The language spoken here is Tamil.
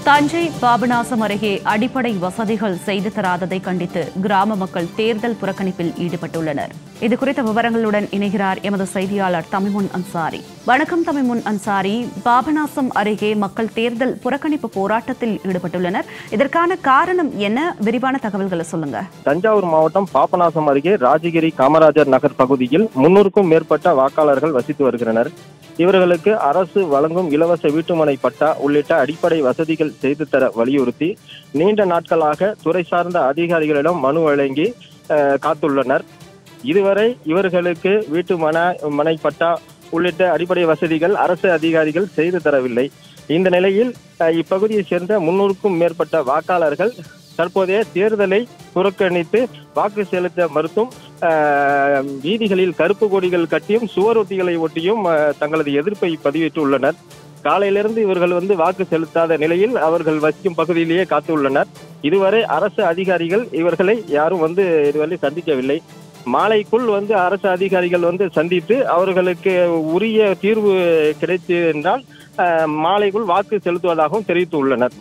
தஞ்சை பாபநாசம் அருகே அடிப்படை வசதிகள் செய்து தராததை கண்டித்து கிராம மக்கள் தேர்தல் புறக்கணிப்பில் ஈடுபட்டுள்ளனர். இதுகுறித்த விவரங்களுடன் இணைகிறார் எமது செய்தியாளர் தமிமுன் அன்சாரி. வணக்கம் தமிமுன் அன்சாரி. பாபநாசம் அருகே மக்கள் தேர்தல் புறக்கணிப்பு போராட்டத்தில் ஈடுபட்டுள்ளனர். இதற்கான காரணம் என்ன? விரிவான தகவல்களை சொல்லுங்க. தஞ்சாவூர் மாவட்டம் பாபநாசம் அருகே ராஜகிரி காமராஜர் நகர் பகுதியில் 300க்கும் மேற்பட்ட வாக்காளர்கள் வசித்து வருகின்றனர். இவர்களுக்கு அரசு வழங்கும் இலவச வீட்டுமனை பட்டா உள்ளிட்ட அடிப்படை வசதிகள் செய்து தர வலியுறுத்தி நீண்ட நாட்களாக துறை சார்ந்த அதிகாரிகளிடம் மனு வழங்கி காத்துள்ளனர். இதுவரை இவர்களுக்கு மனை பட்டா உள்ளிட்ட அடிப்படை வசதிகள் அரசு அதிகாரிகள் செய்து தரவில்லை. இந்த நிலையில் இப்பகுதியைச் சேர்ந்த 300க்கும் மேற்பட்ட வாக்காளர்கள் தற்போதைய தேர்தலை புறக்கணித்து வாக்கு செலுத்த மறுத்தும் வீதிகளில் கருப்பு கொடிகள் கட்டியும் சுவரொட்டிகளை ஒட்டியும் தங்களது எதிர்ப்பை பதிவிட்டுள்ளனர். காலையிலிருந்து இவர்கள் வாக்கு செலுத்தாத நிலையில் அவர்கள் வசிக்கும் பகுதியிலேயே காத்துள்ளனர். இதுவரை அரசு அதிகாரிகள் இவர்களை யாரும் இதுவரை சந்திக்கவில்லை. மாலைக்குள் அரசு அதிகாரிகள் சந்தித்து அவர்களுக்கு உரிய தீர்வு கிடைத்து என்றால் மாலைக்குள் வாக்கு செலுத்துவதாகவும் தெரிவித்துள்ளனர்.